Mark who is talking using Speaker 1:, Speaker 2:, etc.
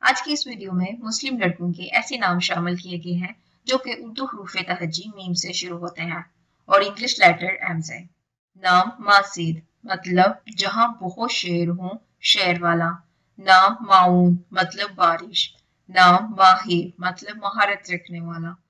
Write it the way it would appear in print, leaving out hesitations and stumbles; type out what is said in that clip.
Speaker 1: आज की इस वीडियो में मुस्लिम लड़कों के ऐसे नाम शामिल किए गए हैं जो कि उर्दू हरूफ तहजी मीम से शुरू होते हैं और इंग्लिश लेटर एम से। नाम मासीद मतलब जहां बहुत शेर हो, शेर वाला। नाम माऊन मतलब बारिश। नाम माहिर मतलब महारत रखने वाला।